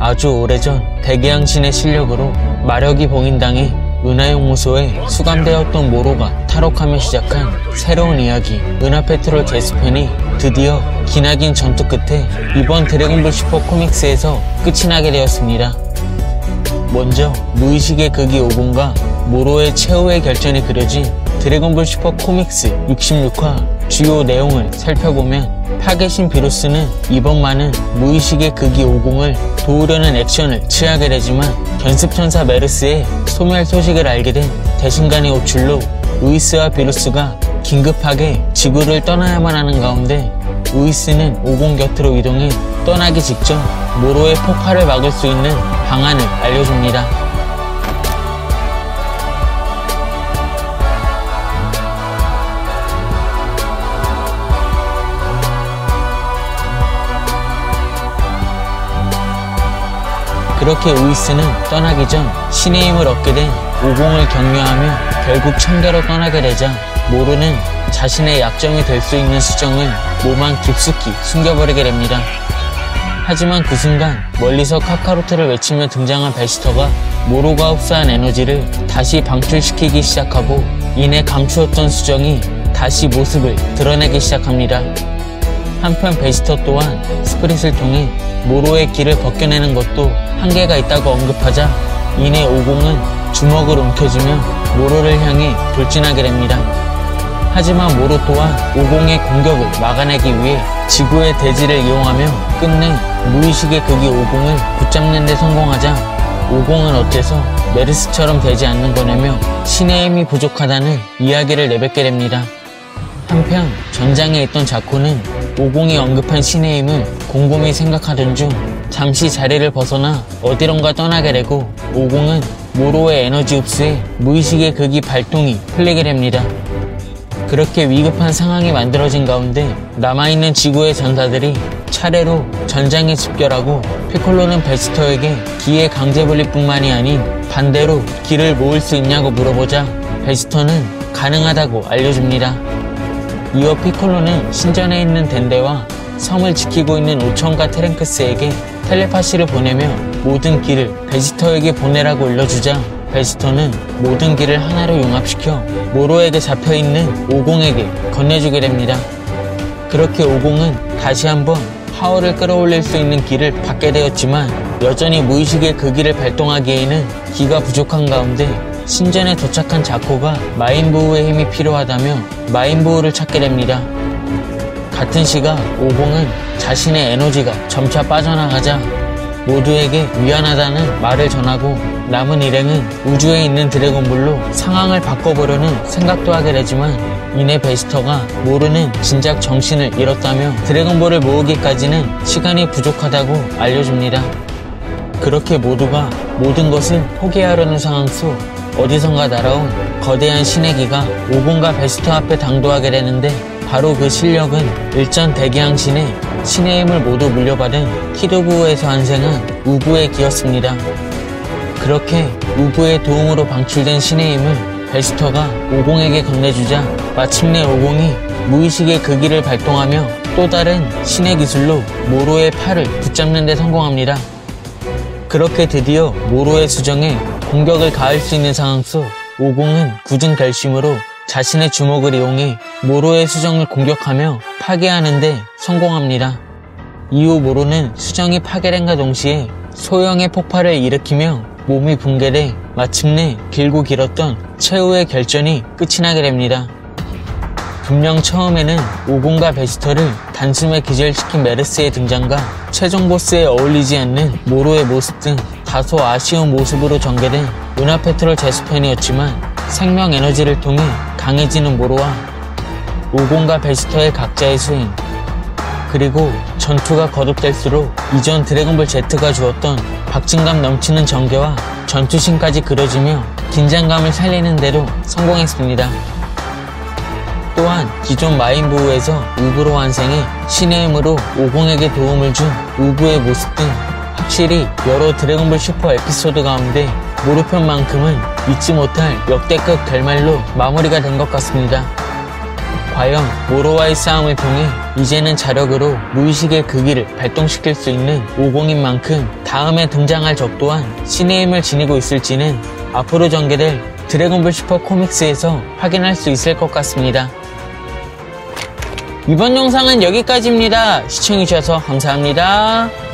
아주 오래전 대기양신의 실력으로 마력이 봉인당해 은하용무소에 수감되었던 모로가 탈옥하며 시작한 새로운 이야기 은하페트롤 제스펜이 드디어 기나긴 전투 끝에 이번 드래곤볼 슈퍼 코믹스에서 끝이 나게 되었습니다. 먼저 무의식의 극이 5공과 모로의 최후의 결전이 그려진 드래곤볼 슈퍼 코믹스 66화 주요 내용을 살펴보면 파괴신 비루스는 이번만은 무의식의 극이 5공을 도우려는 액션을 취하게 되지만 견습천사 메르스의 소멸 소식을 알게 된 대신간의 호출로 루이스와 비루스가 긴급하게 지구를 떠나야만 하는 가운데 루이스는 5공 곁으로 이동해 떠나기 직전 모로의 폭발을 막을 수 있는 방안을 알려줍니다. 그렇게 루이스는 떠나기 전 신의 힘을 얻게 된 5공을 격려하며 결국 천계로 떠나게 되자 모로는 자신의 약점이 될 수 있는 수정을 몸 안 깊숙이 숨겨버리게 됩니다. 하지만 그 순간 멀리서 카카로트를 외치며 등장한 베지터가 모로가 흡수한 에너지를 다시 방출시키기 시작하고 이내 감추었던 수정이 다시 모습을 드러내기 시작합니다. 한편 베지터 또한 스프릿을 통해 모로의 길을 벗겨내는 것도 한계가 있다고 언급하자 이내 5공은 주먹을 움켜쥐며 모로를 향해 돌진하게 됩니다. 하지만 모로 또한 5공의 공격을 막아내기 위해 지구의 대지를 이용하며 끝내 무의식의 극이 5공을 붙잡는 데 성공하자 5공은 어째서 메르스처럼 되지 않는 거냐며 신의 힘이 부족하다는 이야기를 내뱉게 됩니다. 한편 전장에 있던 자코는 5공이 언급한 신의 힘을 곰곰이 생각하던 중 잠시 자리를 벗어나 어디론가 떠나게 되고 5공은 모로의 에너지 흡수에 무의식의 극이 발동이 풀리게 됩니다. 그렇게 위급한 상황이 만들어진 가운데 남아있는 지구의 전사들이 차례로 전장에 집결하고 피콜로는 베지터에게 기의 강제분리뿐만이 아닌 반대로 기를 모을 수 있냐고 물어보자 베지터는 가능하다고 알려줍니다. 이어 피콜로는 신전에 있는 덴데와 섬을 지키고 있는 오천과 테랭크스에게 텔레파시를 보내며 모든 기를 베지터에게 보내라고 일러주자 베지터는 모든 기를 하나로 융합시켜 모로에게 잡혀있는 5공에게 건네주게 됩니다. 그렇게 5공은 다시 한번 파워를 끌어올릴 수 있는 기를 받게 되었지만 여전히 무의식의 그 기를 발동하기에는 기가 부족한 가운데 신전에 도착한 자코가 마인보우의 힘이 필요하다며 마인보우를 찾게 됩니다. 같은 시각 5공은 자신의 에너지가 점차 빠져나가자 모두에게 미안하다는 말을 전하고 남은 일행은 우주에 있는 드래곤볼로 상황을 바꿔보려는 생각도 하게 되지만 이내 베지터가 모르는 진작 정신을 잃었다며 드래곤볼을 모으기까지는 시간이 부족하다고 알려줍니다. 그렇게 모두가 모든 것을 포기하려는 상황 속 어디선가 날아온 거대한 신의 기가 5공과 베지터 앞에 당도하게 되는데 바로 그 실력은 일전 대기양신의 신의 힘을 모두 물려받은 키도부에서 환생한 우부의 기였습니다. 그렇게 우부의 도움으로 방출된 신의 힘을 베지터가 5공에게 건네주자 마침내 5공이 무의식의 그 기를 발동하며 또 다른 신의 기술로 모로의 팔을 붙잡는 데 성공합니다. 그렇게 드디어 모로의 수정에 공격을 가할 수 있는 상황 속 5공은 굳은 결심으로 자신의 주먹을 이용해 모로의 수정을 공격하며 파괴하는 데 성공합니다. 이후 모로는 수정이 파괴된과 동시에 소형의 폭발을 일으키며 몸이 붕괴돼 마침내 길고 길었던 최후의 결전이 끝이 나게 됩니다. 분명 처음에는 5공과 베지터를 단숨에 기절시킨 메르스의 등장과 최종 보스에 어울리지 않는 모로의 모습 등 다소 아쉬운 모습으로 전개된 은하페트롤 제스펜이었지만 생명 에너지를 통해 강해지는 모로와 5공과 베지터의 각자의 수행 그리고 전투가 거듭될수록 이전 드래곤볼 Z가 주었던 박진감 넘치는 전개와 전투신까지 그려지며 긴장감을 살리는 데로 성공했습니다. 또한 기존 마인보우에서 우부로 환생해 신의 힘으로 5공에게 도움을 준 우부의 모습 등 확실히 여러 드래곤볼 슈퍼 에피소드 가운데 모르편만큼은 잊지 못할 역대급 결말로 마무리가 된 것 같습니다. 과연 모로와의 싸움을 통해 이제는 자력으로 무의식의 극기를 발동시킬 수 있는 50인 만큼 다음에 등장할 적 또한 신의 힘을 지니고 있을지는 앞으로 전개될 드래곤볼 슈퍼 코믹스에서 확인할 수 있을 것 같습니다. 이번 영상은 여기까지입니다. 시청해주셔서 감사합니다.